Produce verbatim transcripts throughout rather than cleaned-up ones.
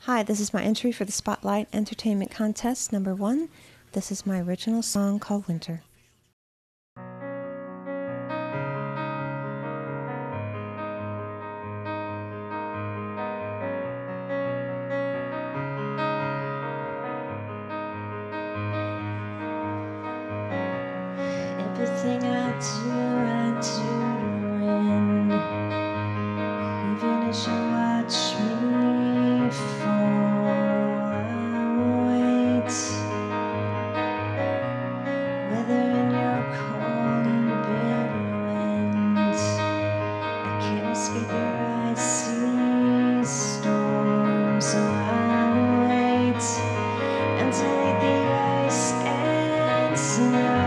Hi, this is my entry for the Spotlight Entertainment Contest number one. This is my original song called Winter. Everything I do, I do to win. Even as you watch me fall, I wait. Whether in your cold and bitter wind, I can't escape your icy storm, so I wait until the ice and snow.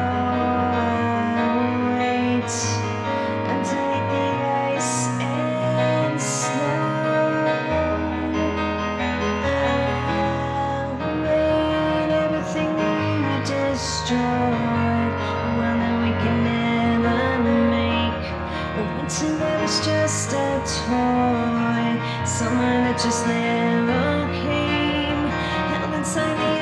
It's just a toy, summer that just never came, held inside the